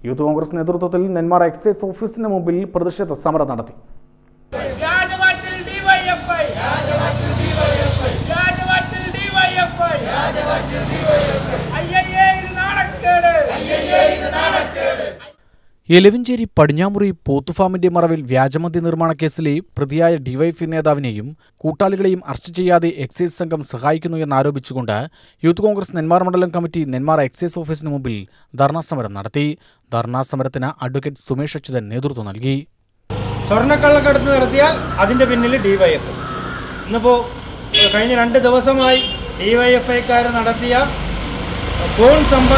Youth Congress നേതൃത്വത്തിൽ Nenmara excise ഓഫീസിന് മുമ്പിൽ പ്രതിഷേധ സമരം നടത്തി. എലവഞ്ചേരി പടിഞ്ഞാമുറി പോത്തുഫാമിന്റെ മറവിൽ വ്യാജമദ്യ നിർമ്മാണ കേസിലെ പ്രതിയായ ഡിവൈഎഫ്ഐ നേതാവിനെയും കൂട്ടാളികളെയും അറസ്റ്റ് ചെയ്യാതെ എക്സൈസ് സംഘം സഹായിക്കുന്നു എന്നാരോപിച്ചുകൊണ്ട് യൂത്ത് കോൺഗ്രസ് നെന്മാറ മണ്ഡലം കമ്മിറ്റി നെന്മാറ എക്സൈസ് ഓഫീസിന് മുമ്പിൽ ധർണാ സമരം നടത്തി. ധർണാ സമരത്തിന് അഡ്വക്കേറ്റ് സുമേഷ് അച്യുതൻ നേതൃത്വം നൽകി. സ്വർണ്ണക്കള്ളക്കടത്ത് നടത്തിയാൽ അതിന്റെ പിന്നിൽ ഡിവൈഎഫ്ഐ. ഇന്നിപ്പോൾ കഴിഞ്ഞ 2 ദിവസമായി ഡിവൈഎഫ്ഐക്കാർ നടത്തിയ ഫോൺ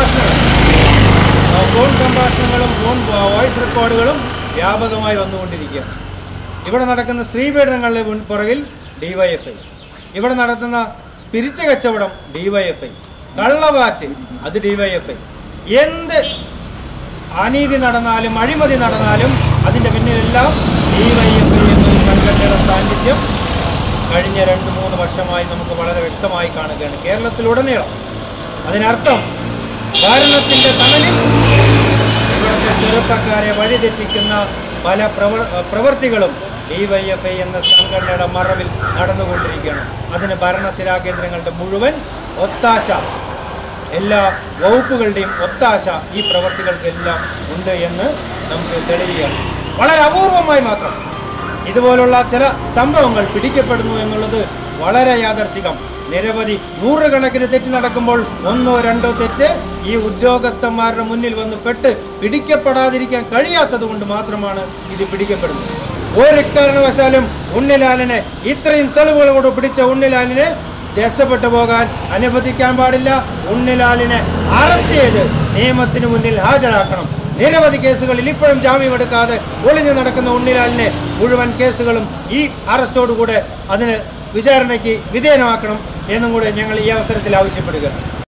സംഭാഷണങ്ങളും ഫോൺ വോയിസ് റെക്കോർഡുകളും വ്യാപകമായി വന്നുകൊണ്ടിരിക്കുകയാണ്. ഇവിടെ നടക്കുന്ന സ്ത്രീപീഡനങ്ങളുടെ പുറകിൽ ഡിവൈഎഫ്ഐ, ഇവിടെ നടത്തുന്ന സ്പിരിറ്റ് കച്ചവടം ഡിവൈഎഫ്ഐ, കള്ളവാറ്റ് അത് ഡിവൈഎഫ്ഐ. എന്ത് അനീതി നടന്നാലും അഴിമതി നടന്നാലും അതിൻ്റെ പിന്നിലെല്ലാം ഡിവൈഎഫ്ഐ എന്നൊരു സംഘടനയുടെ സാന്നിധ്യം കഴിഞ്ഞ 2-3 വർഷമായി നമുക്ക് വളരെ വ്യക്തമായി കാണുകയാണ് കേരളത്തിലുടനീളം. അതിനർത്ഥം ഭരണത്തിൻ്റെ തണലിൽ ഇവിടുത്തെ ചെറുപ്പക്കാരെ വഴിതെറ്റിക്കുന്ന പല പ്രവൃത്തികളും ഡിവൈഎഫ്ഐ എന്ന സംഘടനയുടെ മറവിൽ നടന്നുകൊണ്ടിരിക്കുകയാണ്. അതിന് ഭരണസിരാകേന്ദ്രങ്ങളുടെ മുഴുവൻ ഒത്താശ, എല്ലാ വകുപ്പുകളുടെയും ഒത്താശ ഈ പ്രവൃത്തികൾക്കെല്ലാം ഉണ്ട് എന്ന് നമുക്ക് തെളിയുകയാണ്. വളരെ അപൂർവമായി മാത്രം ഇതുപോലുള്ള ചില സംഭവങ്ങൾ പിടിക്കപ്പെടുന്നു എന്നുള്ളത് വളരെ യാദർശികം. നിരവധി നൂറുകണക്കിന് തെറ്റ് നടക്കുമ്പോൾ 1-2 തെറ്റ് ഈ ഉദ്യോഗസ്ഥന്മാരുടെ മുന്നിൽ വന്ന് പെട്ട് പിടിക്കപ്പെടാതിരിക്കാൻ കഴിയാത്തത് കൊണ്ട് മാത്രമാണ് ഇത് പിടിക്കപ്പെടുന്നത്. ഒരു കാരണവശാലും ഉണ്ണിലാലിനെ, ഇത്രയും തെളിവുകളോട് പിടിച്ച ഉണ്ണിലാലിനെ രക്ഷപ്പെട്ടു പോകാൻ അനുവദിക്കാൻ പാടില്ല. ഉണ്ണിലാലിനെ അറസ്റ്റ് ചെയ്ത് നിയമത്തിന് മുന്നിൽ ഹാജരാക്കണം. നിരവധി കേസുകളിൽ ഇപ്പോഴും ജാമ്യമെടുക്കാതെ ഒളിഞ്ഞു നടക്കുന്ന ഉണ്ണിലാലിനെ മുഴുവൻ കേസുകളും ഈ അറസ്റ്റോടുകൂടെ അതിന് വിചാരണയ്ക്ക് വിധേയമാക്കണം എന്നും കൂടെ ഞങ്ങൾ ഈ അവസരത്തിൽ ആവശ്യപ്പെടുകയാണ്.